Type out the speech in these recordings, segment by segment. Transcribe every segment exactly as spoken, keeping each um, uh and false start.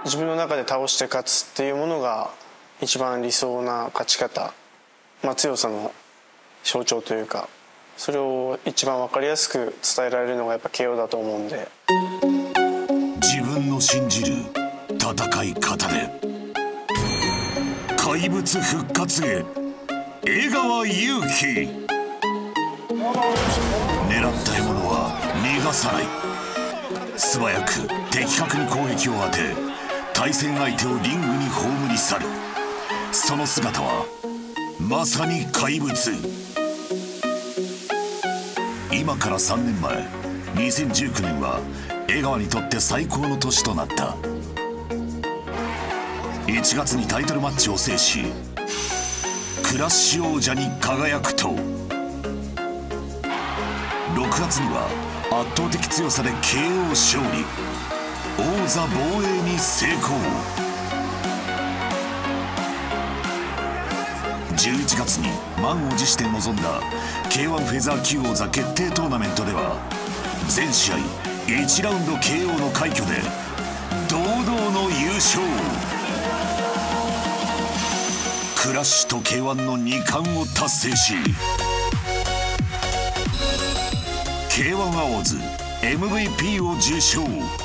自分の中で倒して勝つっていうものが一番理想な勝ち方、まあ、強さの象徴というか、それを一番分かりやすく伝えられるのがやっぱ ケーオー だと思うんで。 自分の信じる戦い方で怪物復活へ、江川有希。狙った獲物は逃がさない。素早く的確に攻撃を当て、対戦相手をリングに葬り去る。その姿はまさに怪物。今からさんねんまえ、にせんじゅうきゅうねんは江川にとって最高の年となった。いちがつにタイトルマッチを制し、クラッシュ王者に輝くと、ろくがつには圧倒的強さで ケーオー 勝利、王座防衛に成功。じゅういちがつに満を持して臨んだ ケーワン フェザー級王座決定トーナメントでは、全試合いちラウンド ケーオー の快挙で堂々の優勝。クラッシュと ケーワン のにかんを達成し、 ケーワン アワーズ エムブイピー を受賞。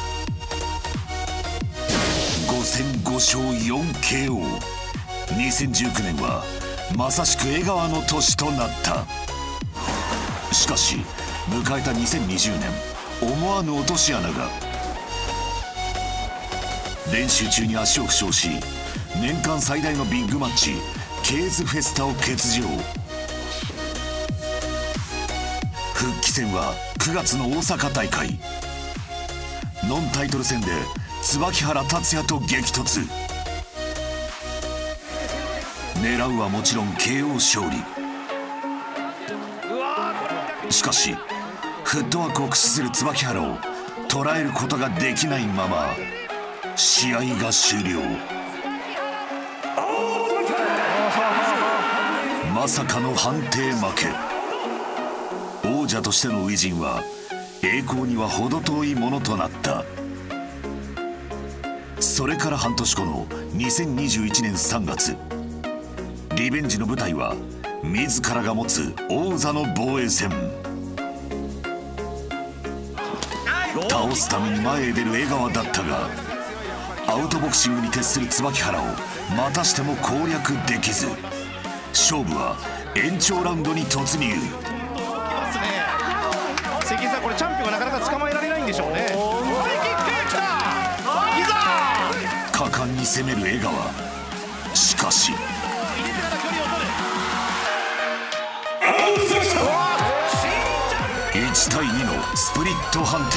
ごせんごしょうよんケーオー。 にせんじゅうきゅうねんはまさしく江川の年となった。しかし迎えたにせんにじゅうねん、思わぬ落とし穴が。練習中に足を負傷し、年間最大のビッグマッチケーズフェスタを欠場。復帰戦はくがつの大阪大会。ノンタイトル戦で椿原竜也と激突。狙うはもちろん ケーオー 勝利。しかしフットワークを駆使する椿原を捉えることができないまま試合が終了。まさかの判定負け。王者としての初陣は栄光には程遠いものとなった。それから半年後のにせんにじゅういちねんさんがつ、リベンジの舞台は自らが持つ王座の防衛戦。倒すために前へ出る江川だったが、アウトボクシングに徹する椿原をまたしても攻略できず、勝負は延長ラウンドに突入。 関根さん、これチャンピオンがなかなか捕まえられないんでしょうね。ハイキックきた、いざ果敢に攻める江川。しかしいちたいにのスプリット判定。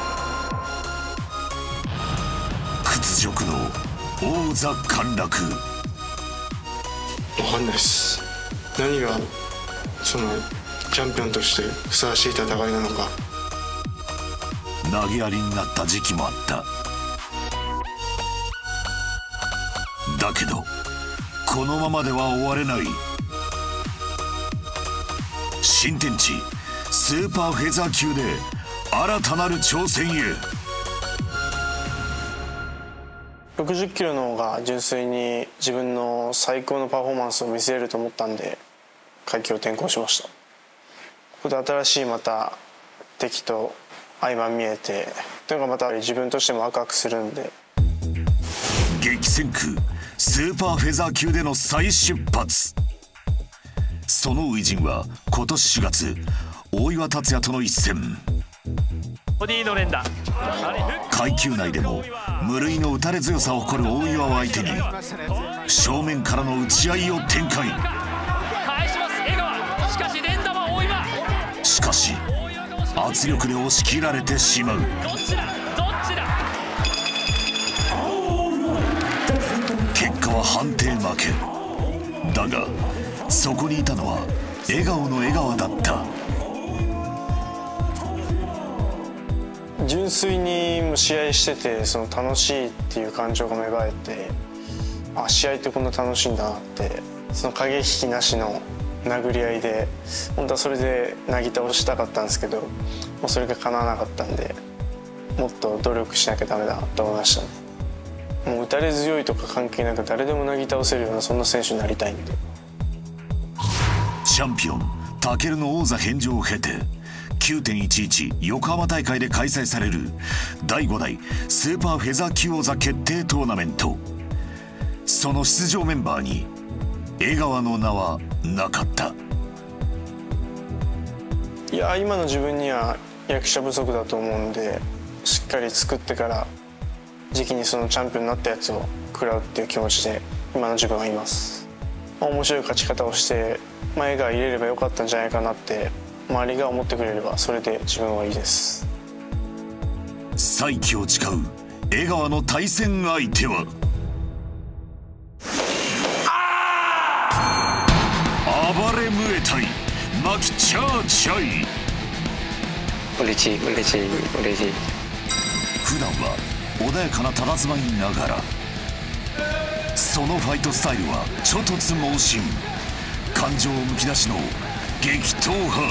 屈辱の王座陥落。 分かんないです。何がそのチャンピオンとしてふさわしい戦いなのか。 投げやりになった時期もあった。だけどこのままでは終われない。新天地スーパーフェザー級で新たなる挑戦へ。 ろくじゅっキロの方が純粋に自分の最高のパフォーマンスを見せれると思ったんで階級を転向しました。ここで新しいまた敵と相まみえてというのがまた自分としてもワクワクするんで。 激戦区スーパーフェザー級での再出発。その初陣は今年しがつ、大岩達也との一戦。階級内でも無類の打たれ強さを誇る大岩を相手に正面からの打ち合いを展開。しかし圧力で押し切られてしまう。結果は判定負け。だがそこにいたのは笑顔の江川だった。 純粋にもう試合しててその楽しいっていう感情が芽生えて、あ、試合ってこんな楽しいんだなって。その駆け引きなしの殴り合いで本当はそれでなぎ倒したかったんですけど、もうそれが叶わなかったんで、もっと努力しなきゃダメだと思いましたね。 もう打たれ強いとか関係なく誰でもなぎ倒せるようなそんな選手になりたいんで。 チャンピオンタケルの王座返上を経て きゅうてんいちいち 横浜大会で開催されるだいご代スーパーフェザー級王座決定トーナメント。その出場メンバーに江川の名はなかった。 いや今の自分には役者不足だと思うんで、しっかり作ってから時期にそのチャンピオンになったやつを食らうっていう気持ちで今の自分はいます。面白い勝ち方をして前が入れればよかったんじゃないかなって周りが思ってくれればそれで自分はいいです。 再起を誓う江川の対戦相手は暴れムエタイマキチャーチャイ。 嬉しい嬉しい嬉しい。 普段は穏やかな佇まいながらそのファイトスタイルは猪突猛進、感情をむき出しの激闘派。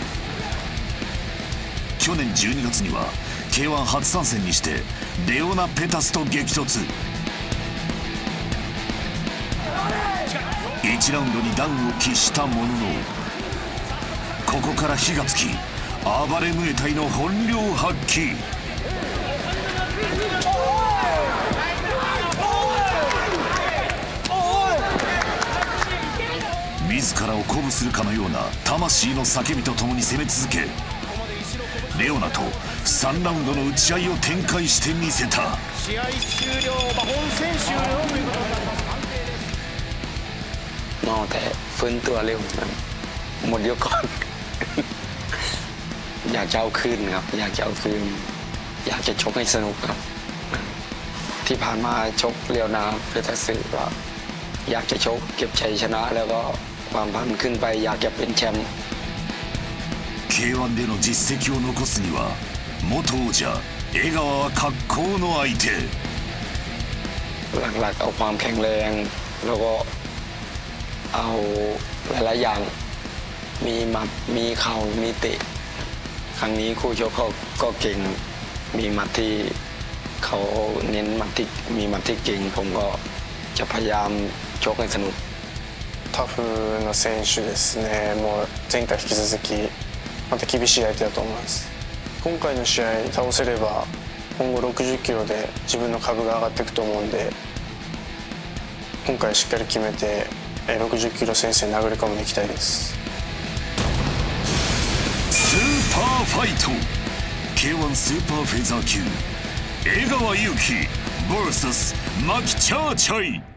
去年じゅうにがつには ケーワン 初参戦にしてレオナ・ペタスと激突。いちラウンドにダウンを喫したもののここから火がつき暴れムエタイの本領発揮。自らを鼓舞するかのような魂の叫びとともに攻め続け、レオナとさんラウンドの打ち合いを展開してみせた。 試合終了、まあ、本戦終了ということになります。 นอกแต่ฟื้นตัวเร็วหมดยกก่อน อยากจะเอาคืนครับอยากจะเอาคืนอยากจะชกให้สนุกครับที่ผ่านมาชกเรียวนาเพชรสื่อว่าอยากจะชกเก็บชัยชนะแล้วก็ความพันขึ้นไปอยากจะเป็นแชมป์ケーワン での実績を残すには元王者江川は格好の相手。 หลักๆเอาความแข็งแรงแล้วก็เอาหลายๆอย่างมีหมัดมีเข่ามีเตะครั้งนี้คู่ชกเขาก็เก่งมีหมัดที่เขาเน้นหมัดที่มีหมัดที่เก่งผมก็จะพยายามชกให้สนุกタフな選手ですね。もう前回引き続きまた厳しい相手だと思います。今回の試合倒せれば今後ろくじゅっキロで自分の株が上がっていくと思うんで、今回しっかり決めてろくじゅっキロ戦線に殴り込んでいきたいです。 スーパーファイト ケーワン スーパーフェザー級江川祐希 ブイエス マキチャーチャイ。